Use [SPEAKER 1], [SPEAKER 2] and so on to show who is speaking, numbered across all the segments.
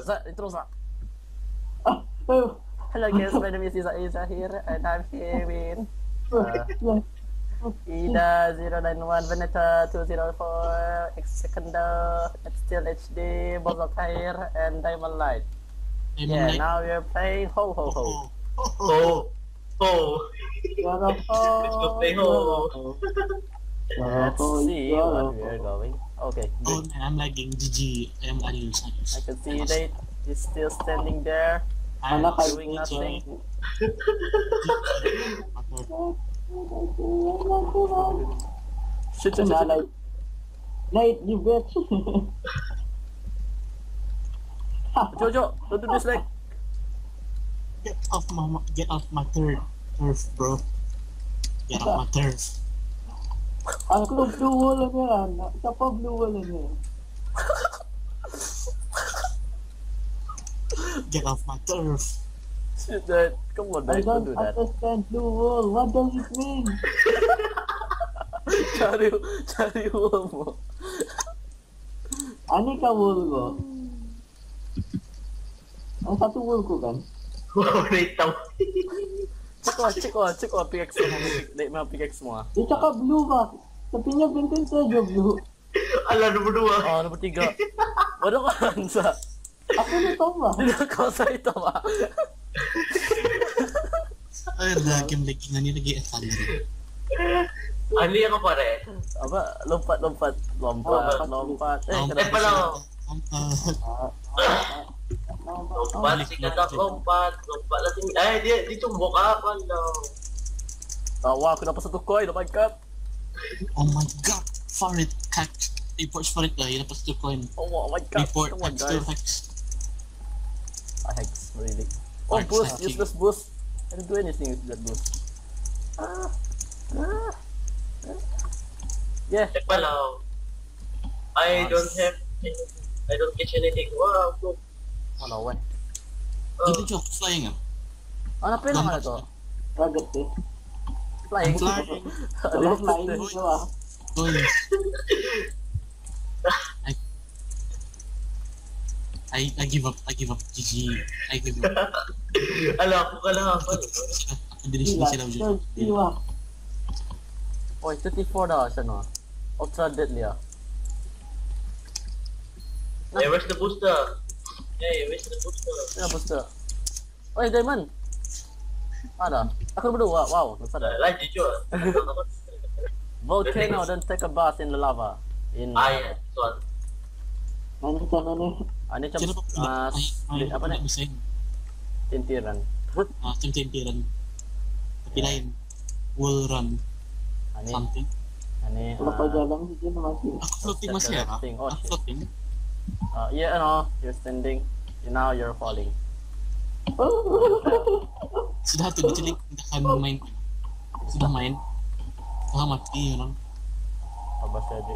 [SPEAKER 1] Zat, intro Zat.
[SPEAKER 2] Oh,
[SPEAKER 1] Hello guys, my name is Iza here, and I'm here with Ida 091 Veneta 204 X Secondo, Still HD, Bozokire, and Diamond Light. Yeah, now we're playing Ho Ho Ho.
[SPEAKER 2] let's
[SPEAKER 3] go play Ho.
[SPEAKER 1] Let's see what we're going. Okay,
[SPEAKER 3] Oh
[SPEAKER 1] good.
[SPEAKER 3] man, I'm lagging. GG. I'm lagging.
[SPEAKER 1] I can see that he's still standing there, doing nothing. Shoot.
[SPEAKER 2] Nate, you bitch.
[SPEAKER 1] Jojo, don't do this like.
[SPEAKER 3] Get off my turf, bro. Get off my turf.
[SPEAKER 2] Aku blue wall ni lah. Siapa blue wall ni?
[SPEAKER 3] Get off my turf.
[SPEAKER 1] Shit, that. Come on,
[SPEAKER 2] I
[SPEAKER 1] Dad, don't
[SPEAKER 2] don't
[SPEAKER 1] do that.
[SPEAKER 2] understand blue wall. What does it mean?
[SPEAKER 1] Cari wall mo.
[SPEAKER 2] Ani ka wall ko. Ang satu wall ko kan?
[SPEAKER 3] Wow, tahu.
[SPEAKER 1] Check ko PX mo. May PX mo ah.
[SPEAKER 2] Dia cakap blue ba? Tapi niya benten saja blue.
[SPEAKER 3] Ala nomor 2.
[SPEAKER 1] Oh, nomor 3. Waduh kan sa.
[SPEAKER 2] Aku ni tahu ba?
[SPEAKER 1] Tidak kau sa ito ba?
[SPEAKER 3] Ay, game lagging ani lagi thunder.
[SPEAKER 4] Ano yung pare?
[SPEAKER 1] Apa? Lompat.
[SPEAKER 4] Pala. Lompat, sikat lompat natin. Ay, di tumbok ka pala.
[SPEAKER 1] Tawa ako na pa sa tukoy. Oh my god.
[SPEAKER 3] Oh my god. Farid hack. Report Farid lah. Yan pa sa coin.
[SPEAKER 1] Oh my god.
[SPEAKER 3] Report
[SPEAKER 1] Come on,
[SPEAKER 3] Hexter
[SPEAKER 1] guys.
[SPEAKER 3] Hex.
[SPEAKER 1] Hex, really. Oh,
[SPEAKER 3] Hex,
[SPEAKER 1] boost.
[SPEAKER 3] hacking.
[SPEAKER 1] Useless boost. I don't do anything with that boost. Yeah.
[SPEAKER 4] Pala. I don't catch anything. Wow, cool.
[SPEAKER 1] Wala, way.
[SPEAKER 3] Dito siya flying ah.
[SPEAKER 1] Ano pa lang to?
[SPEAKER 2] Kagat eh.
[SPEAKER 1] Flying.
[SPEAKER 3] Flying.
[SPEAKER 2] Kalau flying dito ah.
[SPEAKER 3] Uy. I give up. GG. I give up.
[SPEAKER 4] Ala ko kalahapan.
[SPEAKER 3] Dili sila dyan.
[SPEAKER 2] Iwa.
[SPEAKER 1] Oh, 34 dah siya no. Ultra deadly ah.
[SPEAKER 4] Hey, where's the booster?
[SPEAKER 1] Sino booster? Oy, Diamond! Ada? Ako berdua, wow, nasada.
[SPEAKER 4] Live jujur.
[SPEAKER 1] Volcano, then take a bath in the lava. In...
[SPEAKER 4] Ay, soal.
[SPEAKER 2] Mana sana ni?
[SPEAKER 1] Ano siya?
[SPEAKER 3] Sino pa
[SPEAKER 1] Apa na?
[SPEAKER 3] Bising.
[SPEAKER 1] Tintiran.
[SPEAKER 3] Tintiran. Tapi lain. Wall run.
[SPEAKER 1] Ano?
[SPEAKER 3] Something.
[SPEAKER 1] Ano?
[SPEAKER 2] Kalau kau jalan sih dia masih.
[SPEAKER 3] Aku floating masih ya?
[SPEAKER 1] Oh,
[SPEAKER 3] Aku
[SPEAKER 1] shit.
[SPEAKER 3] floating.
[SPEAKER 1] Yeah, ano, you're standing. Now you're falling.
[SPEAKER 3] Sudah tuh dicelik, akan main. Sudah main. Sudah mati, orang.
[SPEAKER 1] Apa saja?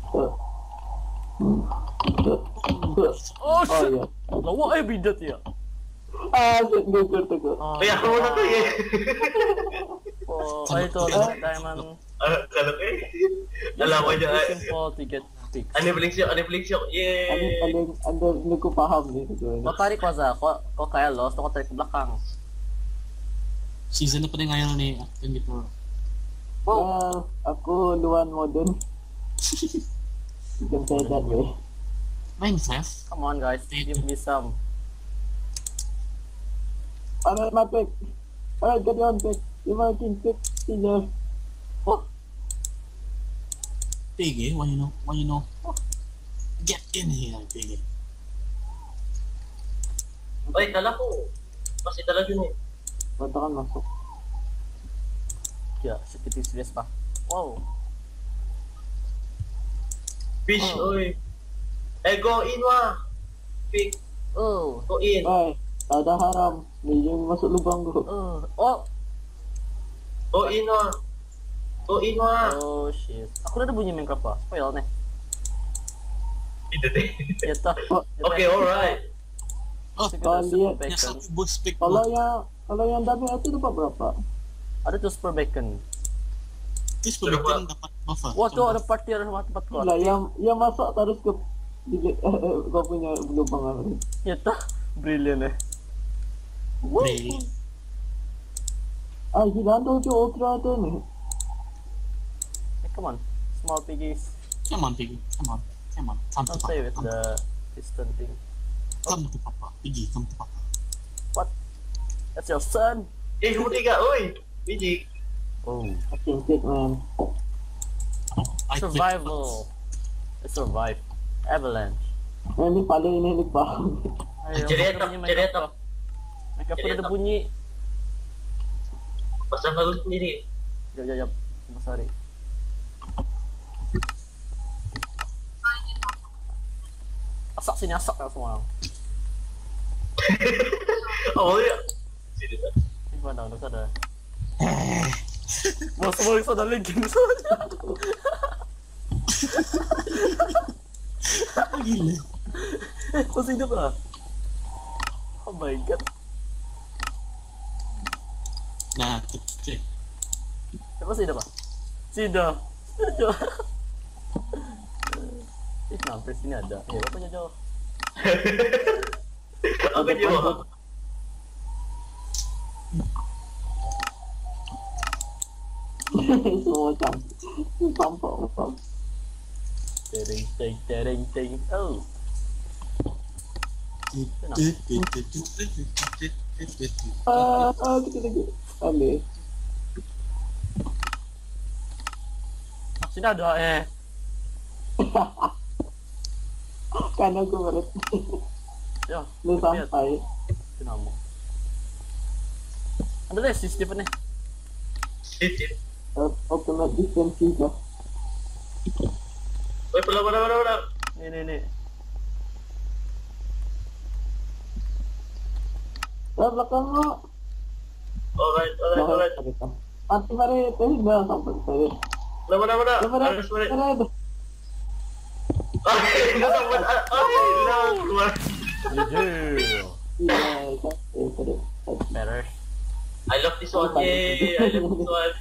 [SPEAKER 1] Oh
[SPEAKER 2] Oh
[SPEAKER 1] shit!
[SPEAKER 2] ya.
[SPEAKER 1] Lawa bidat ya.
[SPEAKER 2] Gugur tu.
[SPEAKER 4] Ay, ako muna to eh.
[SPEAKER 1] Oh, ito, Diamond.
[SPEAKER 4] Kalau kayak. Alam ko dyan.
[SPEAKER 1] Simple to get fixed.
[SPEAKER 4] Ano yung blinksyo? Yay!
[SPEAKER 2] Ada ni ko paham ni tu.
[SPEAKER 1] Kau tarik waza, kau kaya lost, kau tarik ke belakang.
[SPEAKER 3] Season na pa rin ngayon ni Acting Before.
[SPEAKER 2] Aku luan modern. You can say that way.
[SPEAKER 3] Minecraft?
[SPEAKER 1] Come on guys, give me some.
[SPEAKER 2] Alright, my pick. Alright, get on pick. You my king pick. Scissors.
[SPEAKER 1] Oh,
[SPEAKER 3] Piggy, why you know? Get in here, Piggy.
[SPEAKER 4] Ay, tala ko. Kasi tala yun eh.
[SPEAKER 2] Batakan masuk.
[SPEAKER 1] ya, seperti serius pa. Wow.
[SPEAKER 4] Fish, oy. Eh, go in wah. Pick,
[SPEAKER 1] Oh.
[SPEAKER 4] go in.
[SPEAKER 2] Ay, tak ada haram. Ni yang masuk lubang tu.
[SPEAKER 1] Oh.
[SPEAKER 4] Go in wah. Go in wah.
[SPEAKER 1] Oh shit. Aku udah ada bunyi Minecraft pa. Spoil nih.
[SPEAKER 4] Hindi din.
[SPEAKER 1] Ito.
[SPEAKER 4] Okay, alright.
[SPEAKER 3] Oh,
[SPEAKER 1] Siguro
[SPEAKER 2] lihat.
[SPEAKER 1] super bacon.
[SPEAKER 3] nasa boost pick
[SPEAKER 2] Kalau
[SPEAKER 3] mo.
[SPEAKER 2] yang dami itu dapat berapa?
[SPEAKER 1] Ada tuh super bacon.
[SPEAKER 3] Please pulutin dapat buff ah.
[SPEAKER 1] Wah tuh ada party ada sama tempat ko.
[SPEAKER 2] Lah yang masuk terus ke Kau punya lubang apa ni?
[SPEAKER 1] Ya tah, brilliant eh.
[SPEAKER 3] Brilliant.
[SPEAKER 2] Ah, gila tu ultra tu ni.
[SPEAKER 1] Come on, small piggies.
[SPEAKER 3] Come on, Piggy. Come on. Come to
[SPEAKER 1] Don't play with
[SPEAKER 3] Papa.
[SPEAKER 1] the piston thing.
[SPEAKER 3] Come to Papa. Piggy, come to Papa.
[SPEAKER 1] What? That's your son?
[SPEAKER 4] Umur 3, oi. Biji.
[SPEAKER 1] Oh.
[SPEAKER 2] I can take man.
[SPEAKER 3] I quit.
[SPEAKER 1] Survival. I survived. Avalanche.
[SPEAKER 2] Ini paling ini lupa.
[SPEAKER 1] Ayo,
[SPEAKER 4] Cerita,
[SPEAKER 1] ada bunyi
[SPEAKER 4] cerita.
[SPEAKER 1] Minecraft pun ada bunyi.
[SPEAKER 4] Pasang lagu sendiri.
[SPEAKER 1] Jap. Sorry. Asak sini, asak kat semua.
[SPEAKER 4] Oh ya. Sini tak.
[SPEAKER 1] Ini mana dah sadar. Semua sadar lagi soalnya.
[SPEAKER 3] Gila.
[SPEAKER 1] Masih hidup lah. Oh my god.
[SPEAKER 3] Nah, cek.
[SPEAKER 1] Masih hidup lah? Sudah. Hampir sini ada. Bapaknya jauh.
[SPEAKER 4] Apa jawab?
[SPEAKER 2] Semua campak.
[SPEAKER 1] Tering. Oh.
[SPEAKER 2] Kita lagi. Ambil.
[SPEAKER 1] Sini ada
[SPEAKER 2] Kan aku berat.
[SPEAKER 1] Ya.
[SPEAKER 2] Lu sampai.
[SPEAKER 1] Kenapa? Ada deh sistem ni.
[SPEAKER 4] Sini.
[SPEAKER 2] Automatic defense juga.
[SPEAKER 4] Oi, pelan.
[SPEAKER 1] Ni.
[SPEAKER 2] Belakang lu.
[SPEAKER 4] Alright.
[SPEAKER 2] Mati mari tu dah sampai tadi.
[SPEAKER 4] Mana? Harus balik. Dah sampai. Keluar.
[SPEAKER 1] Better.
[SPEAKER 4] I love this one. Yay, I love this one.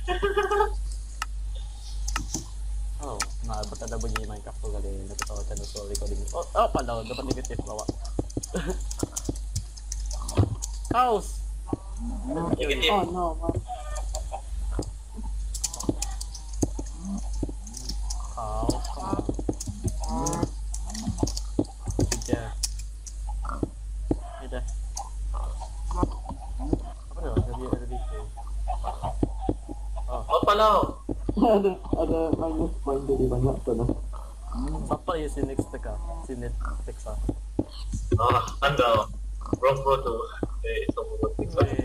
[SPEAKER 1] Oh, dapat ada bunyi Minecraft tu kali. Dapat tahu channel soal recording. Oh, pandang dapat negatif bawa. House.
[SPEAKER 4] Negatif.
[SPEAKER 2] Oh no, man.
[SPEAKER 1] Dah. Apa dah? Ada di sini.
[SPEAKER 4] Apa lau?
[SPEAKER 2] Ada minus point jadi banyak tu dah.
[SPEAKER 1] Siapa ya si next teka? Si net teksa.
[SPEAKER 4] Anda. Wrong pro tu. Semua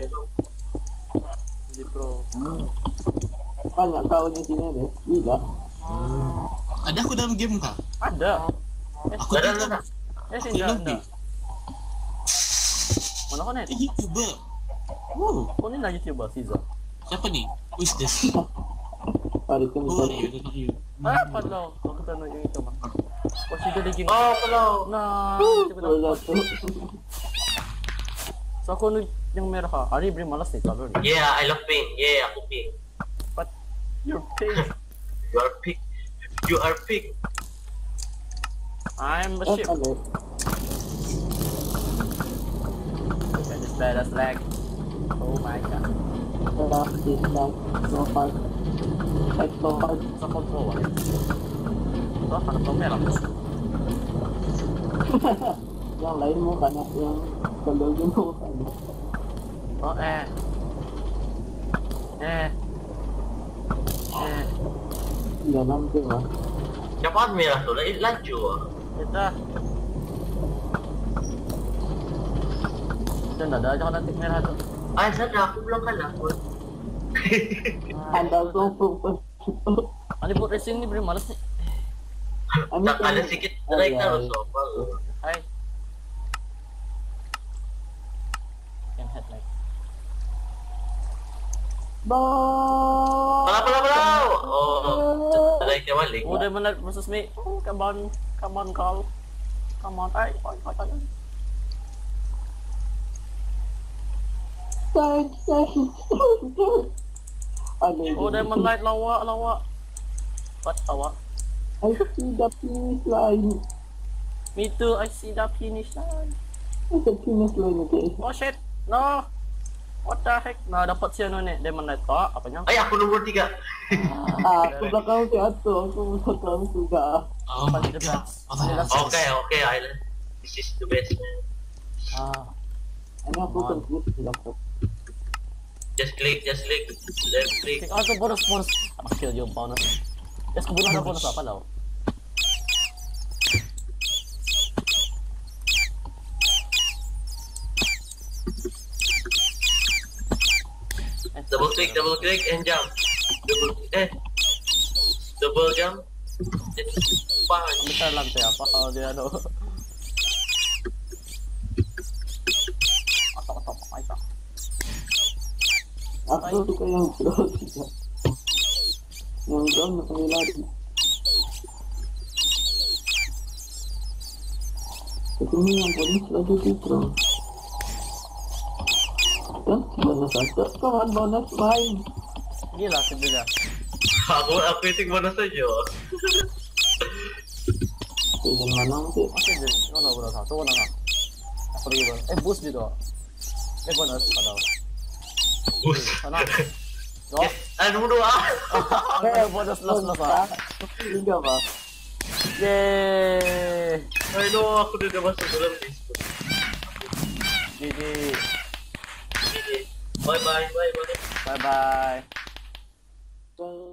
[SPEAKER 1] Di pro.
[SPEAKER 2] Banyak kau di sini deh. Gila.
[SPEAKER 3] Ada aku dalam game kah?
[SPEAKER 1] Ada.
[SPEAKER 3] Aku
[SPEAKER 4] Ada.
[SPEAKER 1] Sini ada. Mana kau net?
[SPEAKER 3] YouTuber.
[SPEAKER 1] Kau ni nak YouTuber, Caesar.
[SPEAKER 3] Siapa ni? Who is this?
[SPEAKER 2] Hari tu
[SPEAKER 3] Oh,
[SPEAKER 2] kita.
[SPEAKER 3] you, not you.
[SPEAKER 1] Padahal aku tak nak yang itu mah. Oh, sudah lagi.
[SPEAKER 4] Oh, pelau.
[SPEAKER 1] Nah, so aku ni yang merah. Hari beri malas ni color ni.
[SPEAKER 4] Yeah, I love pink. Yeah, aku pink.
[SPEAKER 1] But you're pink.
[SPEAKER 4] You are pink.
[SPEAKER 1] I'm a ship. Look at this badass lag. Oh my god.
[SPEAKER 2] So far.
[SPEAKER 1] Sa control eh. Ito, hanap ng merah.
[SPEAKER 2] Yang lain mo banyak yang kalau mo banyak.
[SPEAKER 1] Oh
[SPEAKER 2] Dalam tu lah.
[SPEAKER 4] Siapa merah tu? Laju ah.
[SPEAKER 1] Ito. Ito na, dahil ako nantik merah tu.
[SPEAKER 4] Ay, sana aku belum kalah pun.
[SPEAKER 2] Anda tu pun.
[SPEAKER 1] Ano po racing ni beri malas ni.
[SPEAKER 4] Tak ada sikit like terus apa.
[SPEAKER 1] Hai. Can head like.
[SPEAKER 4] Pelau. Oh, like dia balik.
[SPEAKER 1] Oh, dia menat versus me. Oh, come on call. Come on, ay. Oh, dia menat lawak. What lawak?
[SPEAKER 2] I see the finish line.
[SPEAKER 1] Me too, I see the finish line.
[SPEAKER 2] It's a finish line, okay?
[SPEAKER 1] Oh shit, no. What the heck? Nah, dapat si ano ni, Demon Knight. Oh, apanya?
[SPEAKER 4] Ay, aku nomor 3.
[SPEAKER 2] Aku belakang si Ato, aku belakang juga.
[SPEAKER 3] Oh,
[SPEAKER 1] Punch the bats.
[SPEAKER 4] Okay, Island. This is the best, man.
[SPEAKER 2] Ini aku confused sila ko.
[SPEAKER 4] Just click. Left click.
[SPEAKER 1] Oh, itu bonus. Kill yung bonus. Yes, kebunuh ada bonus apa tau?
[SPEAKER 4] Double click and jump. Double jump. Punch.
[SPEAKER 1] Besar lang siya, apa kalau dia ano? Atok, ay pa.
[SPEAKER 2] Aku suka yang bro juga. Yang down sekali lagi. Ini yang polis lagi sih bro. Kan bonus aja. Kawan bonus main.
[SPEAKER 1] Gila sih dia.
[SPEAKER 4] Aku itu mana saja.
[SPEAKER 2] Yang mana sih?
[SPEAKER 1] Masih dia. No, bro, satu na nga. Ako lagi bro. Boost dito. Bonus pa daw.
[SPEAKER 4] Boost.
[SPEAKER 1] Sana. No?
[SPEAKER 4] Nomor 2.
[SPEAKER 1] Bonus loss pa.
[SPEAKER 2] Tiga ba?
[SPEAKER 1] Yeay.
[SPEAKER 4] Ay no, aku udah masuk dalam list.
[SPEAKER 1] GG.
[SPEAKER 4] Bye.
[SPEAKER 1] Bye bye.
[SPEAKER 2] So